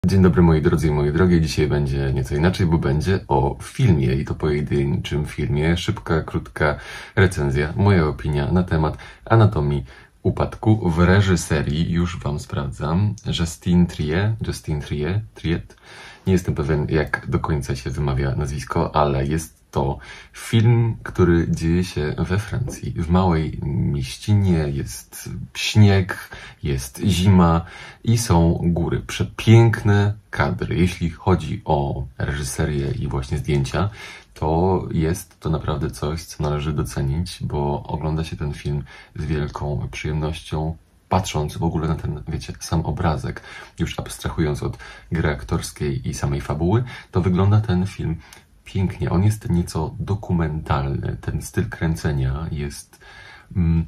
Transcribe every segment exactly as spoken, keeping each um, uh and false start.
Dzień dobry moi drodzy i moje drogie. Dzisiaj będzie nieco inaczej, bo będzie o filmie i to pojedynczym filmie. Szybka, krótka recenzja, moja opinia na temat Anatomii upadku w reżyserii, już wam sprawdzam, Justine Triet, Justine Triet, Triet. Nie jestem pewien, jak do końca się wymawia nazwisko, ale jest to film, który dzieje się we Francji, w małej mieścinie, jest śnieg, jest zima i są góry. Przepiękne kadry. Jeśli chodzi o reżyserię i właśnie zdjęcia, to jest to naprawdę coś, co należy docenić, bo ogląda się ten film z wielką przyjemnością, patrząc w ogóle na ten, wiecie, sam obrazek, już abstrahując od gry aktorskiej i samej fabuły, to wygląda ten film pięknie. On jest nieco dokumentalny. Ten styl kręcenia jest mm,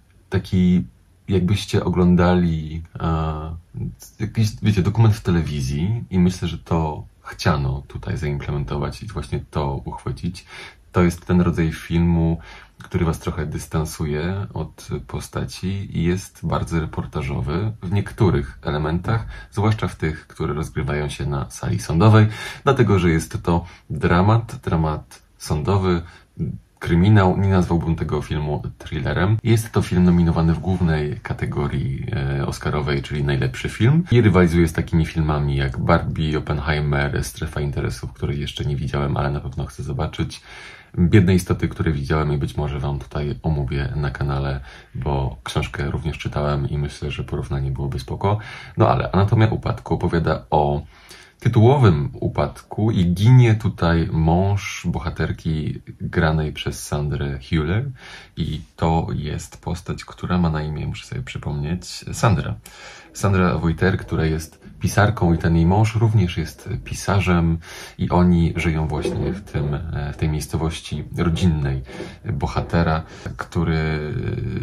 taki, jakbyście oglądali e, jakiś, wiecie, dokument w telewizji i myślę, że to chciano tutaj zaimplementować i właśnie to uchwycić. To jest ten rodzaj filmu, który was trochę dystansuje od postaci i jest bardzo reportażowy w niektórych elementach, zwłaszcza w tych, które rozgrywają się na sali sądowej, dlatego że jest to dramat, dramat sądowy, kryminał. Nie nazwałbym tego filmu thrillerem. Jest to film nominowany w głównej kategorii e, oscarowej, czyli najlepszy film, i rywalizuje z takimi filmami jak Barbie, Oppenheimer, Strefa Interesów, której jeszcze nie widziałem, ale na pewno chcę zobaczyć, Biedne istoty, które widziałem i być może wam tutaj omówię na kanale, bo książkę również czytałem i myślę, że porównanie byłoby spoko. No ale Anatomia upadku opowiada o tytułowym upadku i ginie tutaj mąż bohaterki granej przez Sandrę Hüller i to jest postać, która ma na imię, muszę sobie przypomnieć, Sandra. Sandra Wojter, która jest pisarką i ten jej mąż również jest pisarzem i oni żyją właśnie w tym, w tej miejscowości rodzinnej bohatera, który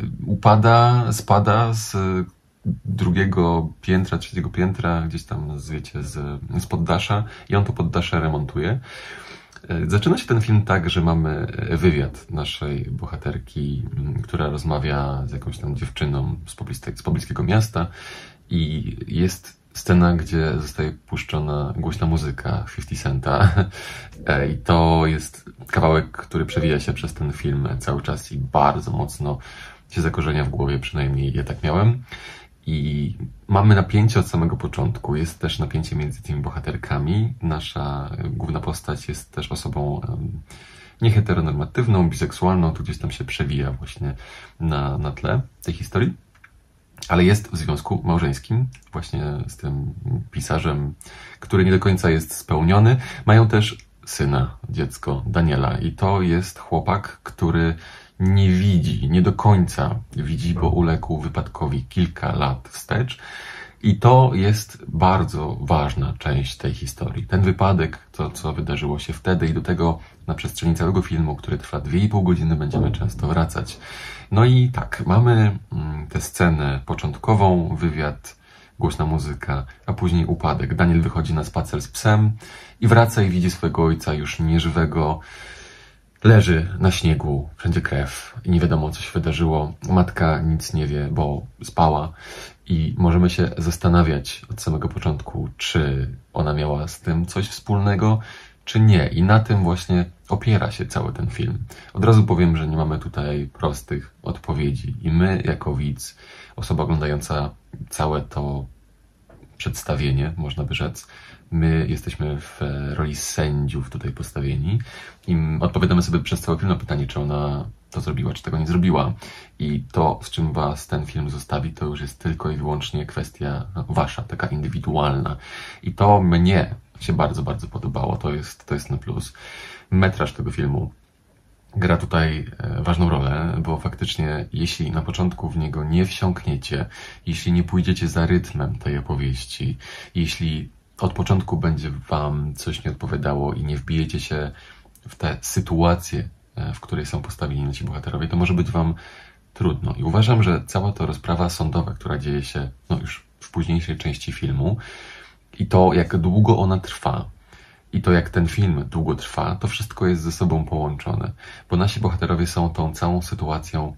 upada, spada z drugiego piętra, trzeciego piętra, gdzieś tam, wiecie, z, z poddasza i on to poddasze remontuje. Zaczyna się ten film tak, że mamy wywiad naszej bohaterki, która rozmawia z jakąś tam dziewczyną z, pobliskiego, z pobliskiego miasta i jest scena, gdzie zostaje puszczona głośna muzyka fifty Centa i to jest kawałek, który przewija się przez ten film cały czas i bardzo mocno się zakorzenia w głowie, przynajmniej ja tak miałem. I mamy napięcie od samego początku. Jest też napięcie między tymi bohaterkami. Nasza główna postać jest też osobą um, nieheteronormatywną, biseksualną. Tu gdzieś tam się przewija właśnie na, na tle tej historii. Ale jest w związku małżeńskim właśnie z tym pisarzem, który nie do końca jest spełniony. Mają też syna, dziecko, Daniela. I to jest chłopak, który nie widzi, nie do końca widzi, bo uległ wypadkowi kilka lat wstecz. I to jest bardzo ważna część tej historii. Ten wypadek, to co wydarzyło się wtedy i do tego na przestrzeni całego filmu, który trwa dwie i pół godziny, będziemy często wracać. No i tak, mamy tę scenę początkową, wywiad, głośna muzyka, a później upadek. Daniel wychodzi na spacer z psem i wraca i widzi swojego ojca już nieżywego. Leży na śniegu, wszędzie krew i nie wiadomo, co się wydarzyło. Matka nic nie wie, bo spała i możemy się zastanawiać od samego początku, czy ona miała z tym coś wspólnego, czy nie. I na tym właśnie opiera się cały ten film. Od razu powiem, że nie mamy tutaj prostych odpowiedzi i my, jako widz, osoba oglądająca całe to przedstawienie, można by rzec, my jesteśmy w roli sędziów tutaj postawieni i odpowiadamy sobie przez cały film na pytanie, czy ona to zrobiła, czy tego nie zrobiła. I to, z czym was ten film zostawi, to już jest tylko i wyłącznie kwestia wasza, taka indywidualna. I to mnie się bardzo, bardzo podobało. To jest, to jest na plus. Metraż tego filmu gra tutaj ważną rolę, bo faktycznie jeśli na początku w niego nie wsiąkniecie, jeśli nie pójdziecie za rytmem tej opowieści, jeśli od początku będzie wam coś nie odpowiadało i nie wbijecie się w tę sytuację, w której są postawieni nasi bohaterowie, to może być wam trudno. I uważam, że cała ta rozprawa sądowa, która dzieje się no już w późniejszej części filmu i to, jak długo ona trwa, i to, jak ten film długo trwa, to wszystko jest ze sobą połączone, bo nasi bohaterowie są tą całą sytuacją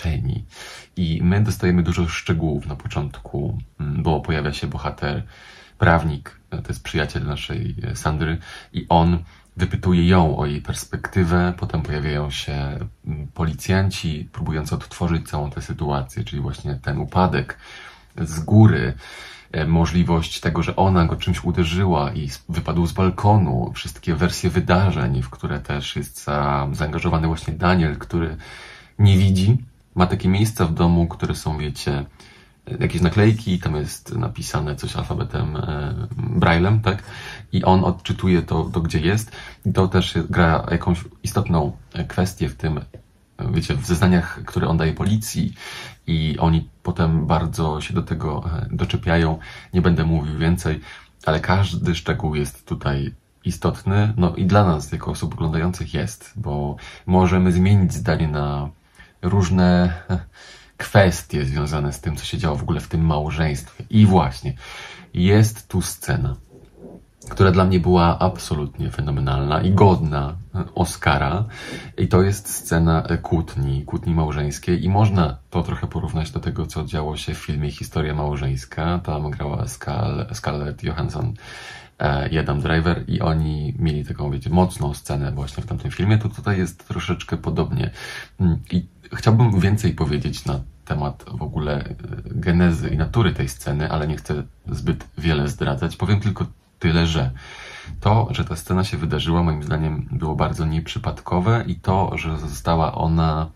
zmęczeni i my dostajemy dużo szczegółów na początku, bo pojawia się bohater prawnik, to jest przyjaciel naszej Sandry i on wypytuje ją o jej perspektywę, potem pojawiają się policjanci próbujący odtworzyć całą tę sytuację, czyli właśnie ten upadek z góry, możliwość tego, że ona go czymś uderzyła i wypadł z balkonu, wszystkie wersje wydarzeń, w które też jest za, zaangażowany właśnie Daniel, który nie widzi, ma takie miejsca w domu, które są, wiecie, jakieś naklejki, tam jest napisane coś alfabetem e, Braillem, tak? I on odczytuje to, to, gdzie jest. I to też gra jakąś istotną kwestię w tym, wiecie, w zeznaniach, które on daje policji i oni potem bardzo się do tego doczepiają. Nie będę mówił więcej, ale każdy szczegół jest tutaj istotny. No i dla nas, jako osób oglądających jest, bo możemy zmienić zdanie na różne kwestie związane z tym, co się działo w ogóle w tym małżeństwie. I właśnie, jest tu scena, która dla mnie była absolutnie fenomenalna i godna Oscara. I to jest scena kłótni, kłótni małżeńskiej. I można to trochę porównać do tego, co działo się w filmie Historia małżeńska. Tam grała Skal Scarlett Johansson i Adam Driver i oni mieli taką, wiecie, mocną scenę właśnie w tamtym filmie. To tutaj jest troszeczkę podobnie. I chciałbym więcej powiedzieć na temat w ogóle genezy i natury tej sceny, ale nie chcę zbyt wiele zdradzać. Powiem tylko tyle, że to, że ta scena się wydarzyła, moim zdaniem było bardzo nieprzypadkowe i to, że została ona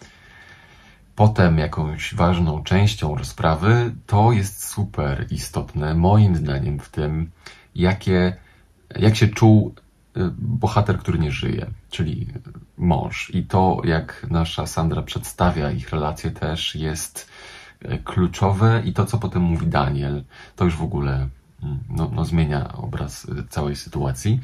potem jakąś ważną częścią rozprawy, to jest super istotne, moim zdaniem, w tym, jakie, jak się czuł bohater, który nie żyje, czyli mąż. I to, jak nasza Sandra przedstawia ich relacje, też jest kluczowe i to, co potem mówi Daniel, to już w ogóle no, no, zmienia obraz całej sytuacji.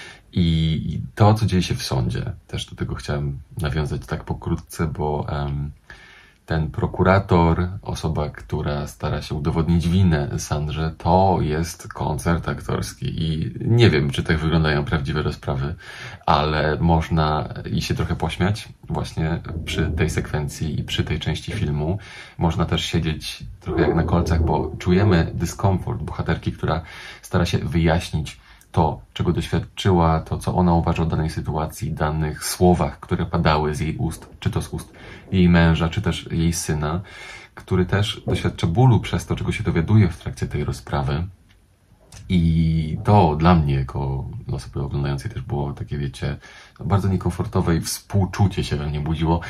I to, co dzieje się w sądzie, też do tego chciałem nawiązać tak pokrótce, bo um, ten prokurator, osoba, która stara się udowodnić winę Sandrze, to jest koncert aktorski i nie wiem, czy tak wyglądają prawdziwe rozprawy, ale można i się trochę pośmiać właśnie przy tej sekwencji i przy tej części filmu. Można też siedzieć trochę jak na kolcach, bo czujemy dyskomfort bohaterki, która stara się wyjaśnić to, czego doświadczyła, to, co ona uważa o danej sytuacji, danych słowach, które padały z jej ust, czy to z ust jej męża, czy też jej syna, który też doświadcza bólu przez to, czego się dowiaduje w trakcie tej rozprawy. I to dla mnie, jako osoby oglądającej, też było takie, wiecie, bardzo niekomfortowe i współczucie się we mnie budziło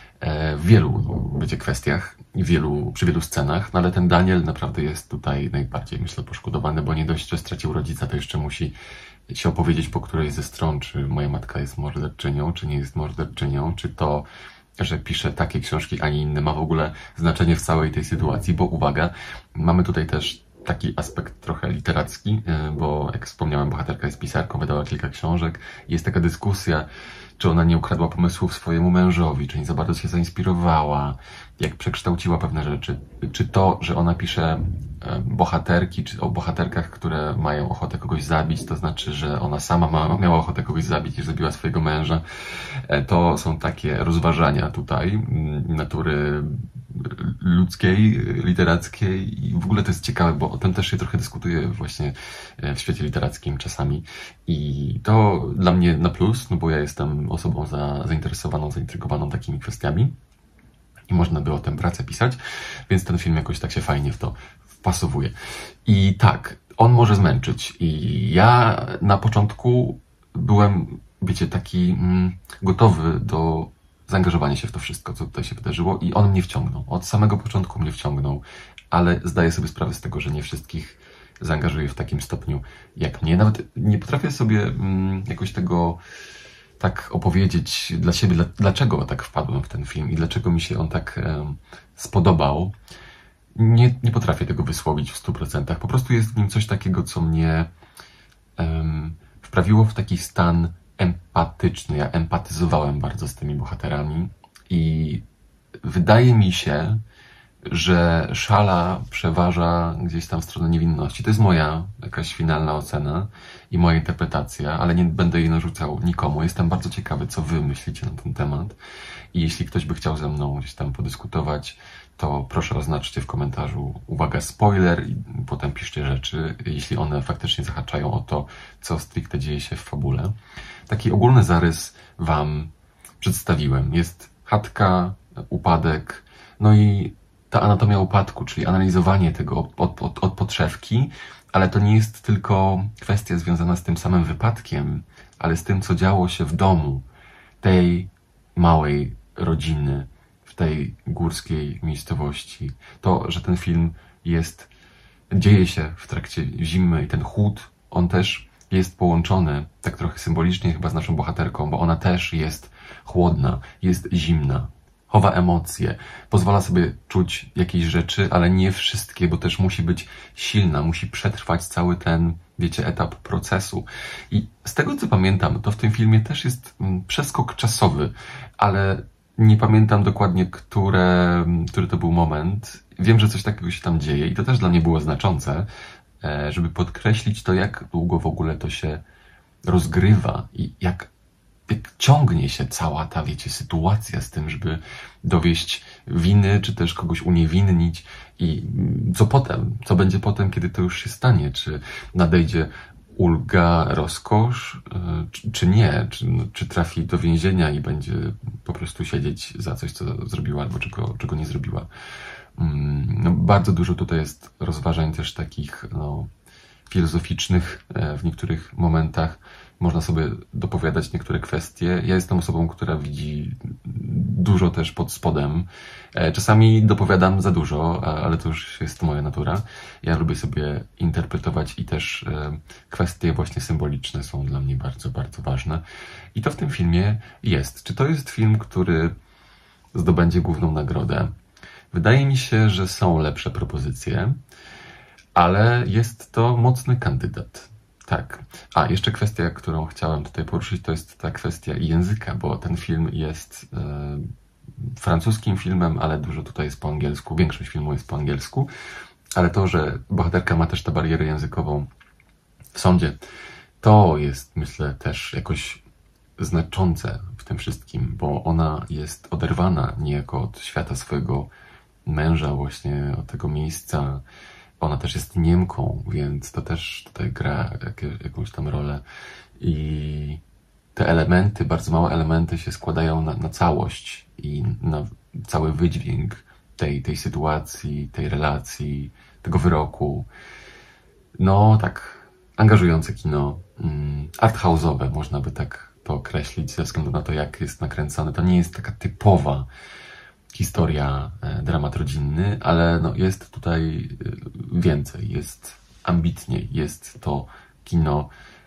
w wielu, wiecie, kwestiach i wielu, przy wielu scenach, no ale ten Daniel naprawdę jest tutaj najbardziej, myślę, poszkodowany, bo nie dość, że stracił rodzica, to jeszcze musi się opowiedzieć po którejś ze stron, czy moja matka jest morderczynią, czy nie jest morderczynią, czy to, że pisze takie książki, a nie inne, ma w ogóle znaczenie w całej tej sytuacji, bo uwaga, mamy tutaj też taki aspekt trochę literacki, bo jak wspomniałem, bohaterka jest pisarką, wydała kilka książek, jest taka dyskusja, czy ona nie ukradła pomysłów swojemu mężowi, czy nie za bardzo się zainspirowała, jak przekształciła pewne rzeczy, czy to, że ona pisze bohaterki, czy o bohaterkach, które mają ochotę kogoś zabić, to znaczy, że ona sama ma, miała ochotę kogoś zabić i zabiła swojego męża. To są takie rozważania tutaj natury ludzkiej, literackiej i w ogóle to jest ciekawe, bo o tym też się trochę dyskutuje właśnie w świecie literackim czasami i to dla mnie na plus, no bo ja jestem osobą za, zainteresowaną, zaintrygowaną takimi kwestiami i można by o tym pracę pisać, więc ten film jakoś tak się fajnie w to wpasowuje. I tak, on może zmęczyć i ja na początku byłem, wiecie, taki mm, gotowy do zaangażowania się w to wszystko, co tutaj się wydarzyło i on mnie wciągnął. Od samego początku mnie wciągnął, ale zdaję sobie sprawę z tego, że nie wszystkich zaangażuje w takim stopniu jak mnie. Nawet nie potrafię sobie mm, jakoś tego tak opowiedzieć dla siebie, dla, dlaczego tak wpadłem w ten film i dlaczego mi się on tak um, spodobał. Nie, nie potrafię tego wysłowić w stu procentach. Po prostu jest w nim coś takiego, co mnie um, wprawiło w taki stan empatyczny. Ja empatyzowałem bardzo z tymi bohaterami i wydaje mi się, że szala przeważa gdzieś tam w stronę niewinności. To jest moja jakaś finalna ocena i moja interpretacja, ale nie będę jej narzucał nikomu. Jestem bardzo ciekawy, co wy myślicie na ten temat i jeśli ktoś by chciał ze mną gdzieś tam podyskutować, to proszę oznaczcie w komentarzu, uwaga, spoiler, i potem piszcie rzeczy, jeśli one faktycznie zahaczają o to, co stricte dzieje się w fabule. Taki ogólny zarys Wam przedstawiłem. Jest chatka, upadek, no i ta anatomia upadku, czyli analizowanie tego od, od, od, od podszewki, ale to nie jest tylko kwestia związana z tym samym wypadkiem, ale z tym, co działo się w domu tej małej rodziny, w tej górskiej miejscowości. To, że ten film jest, dzieje się w trakcie zimy i ten chłód, on też jest połączony, tak trochę symbolicznie chyba z naszą bohaterką, bo ona też jest chłodna, jest zimna, chowa emocje, pozwala sobie czuć jakieś rzeczy, ale nie wszystkie, bo też musi być silna, musi przetrwać cały ten, wiecie, etap procesu. I z tego, co pamiętam, to w tym filmie też jest przeskok czasowy, ale nie pamiętam dokładnie, które, który to był moment. Wiem, że coś takiego się tam dzieje i to też dla mnie było znaczące, żeby podkreślić to, jak długo w ogóle to się rozgrywa i jak, jak ciągnie się cała ta, wiecie, sytuacja z tym, żeby dowieść winy, czy też kogoś uniewinnić i co potem, co będzie potem, kiedy to już się stanie, czy nadejdzie ulga, rozkosz, czy, czy nie, czy, czy trafi do więzienia i będzie po prostu siedzieć za coś, co zrobiła, albo czego, czego nie zrobiła. No, bardzo dużo tutaj jest rozważań też takich no, filozoficznych w niektórych momentach. Można sobie dopowiadać niektóre kwestie. Ja jestem osobą, która widzi dużo też pod spodem. Czasami dopowiadam za dużo, ale to już jest moja natura. Ja lubię sobie interpretować i też kwestie właśnie symboliczne są dla mnie bardzo, bardzo ważne. I to w tym filmie jest. Czy to jest film, który zdobędzie główną nagrodę? Wydaje mi się, że są lepsze propozycje, ale jest to mocny kandydat. Tak. A, jeszcze kwestia, którą chciałem tutaj poruszyć, to jest ta kwestia języka, bo ten film jest e, francuskim filmem, ale dużo tutaj jest po angielsku, większość filmu jest po angielsku, ale to, że bohaterka ma też tę barierę językową w sądzie, to jest, myślę, też jakoś znaczące w tym wszystkim, bo ona jest oderwana niejako od świata swojego męża, właśnie od tego miejsca. Ona też jest Niemką, więc to też tutaj gra jak, jakąś tam rolę. I te elementy, bardzo małe elementy się składają na, na całość i na cały wydźwięk tej, tej sytuacji, tej relacji, tego wyroku. No tak, angażujące kino, mm, arthouse'owe, można by tak to określić, ze względu na to, jak jest nakręcane. To nie jest taka typowa historia, dramat rodzinny, ale no jest tutaj więcej, jest ambitniej, jest to kino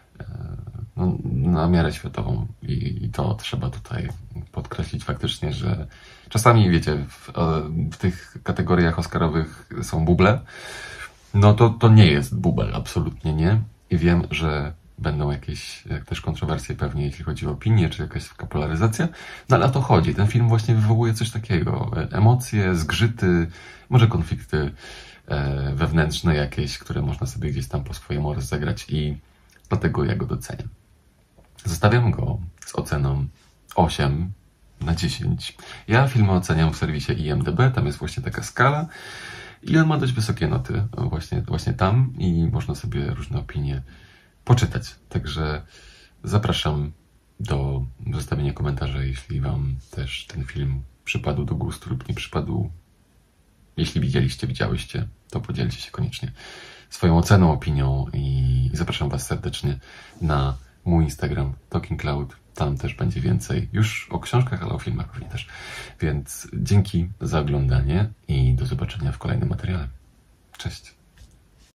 no, na miarę światową i, i to trzeba tutaj podkreślić faktycznie, że czasami, wiecie, w, w tych kategoriach oscarowych są buble, no to, to nie jest bubel, absolutnie nie i wiem, że będą jakieś też kontrowersje pewnie, jeśli chodzi o opinię, czy jakaś taka polaryzacja. No ale o to chodzi. Ten film właśnie wywołuje coś takiego. Emocje, zgrzyty, może konflikty e, wewnętrzne jakieś, które można sobie gdzieś tam po swojemu rozegrać i dlatego ja go doceniam. Zostawiam go z oceną osiem na dziesięć. Ja filmy oceniam w serwisie I M D B, tam jest właśnie taka skala i on ma dość wysokie noty właśnie, właśnie tam i można sobie różne opinie poczytać. Także zapraszam do zostawienia komentarza, jeśli Wam też ten film przypadł do gustu lub nie przypadł. Jeśli widzieliście, widziałyście, to podzielcie się koniecznie swoją oceną, opinią i zapraszam Was serdecznie na mój Instagram Talking Cloud. Tam też będzie więcej już o książkach, ale o filmach pewnie też. Więc dzięki za oglądanie i do zobaczenia w kolejnym materiale. Cześć!